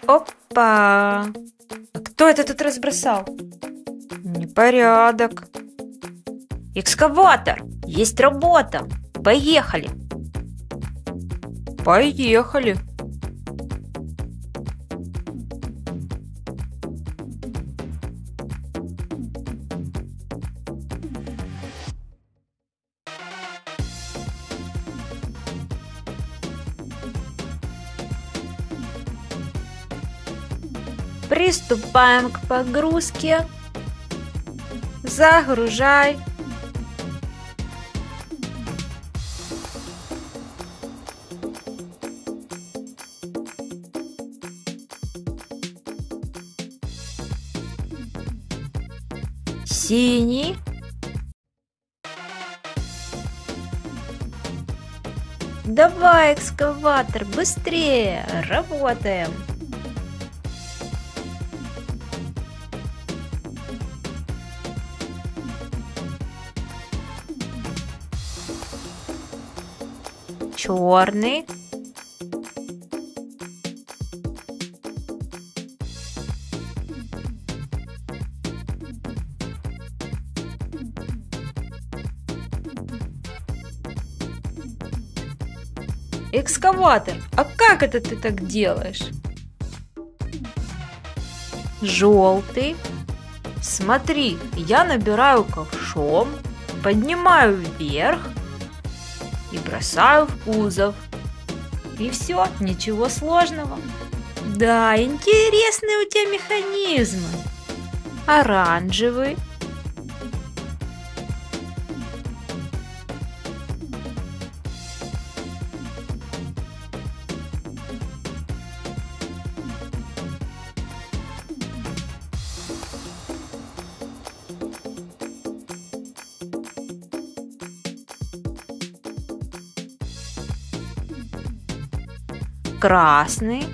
Опа! А кто это тут разбросал? Непорядок. Экскаватор! Есть работа! Поехали! Поехали! Приступаем к погрузке. Загружай. Синий. Давай, экскаватор, быстрее, работаем. Черный. Экскаватор, а как это ты так делаешь? Желтый. Смотри, я набираю ковшом, поднимаю вверх и бросаю в кузов. И все, ничего сложного. Да, интересные у тебя механизмы. Оранжевый. Красный.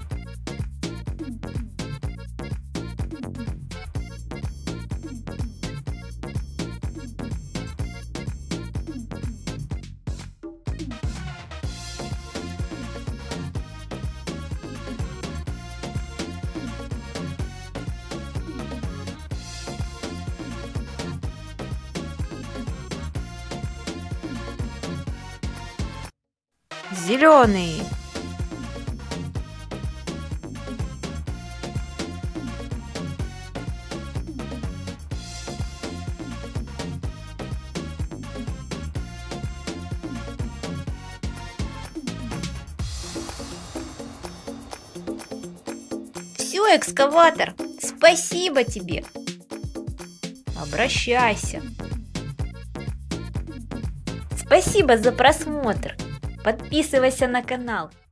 Зеленый. Все, экскаватор, спасибо тебе. Обращайся. Спасибо за просмотр. Подписывайся на канал.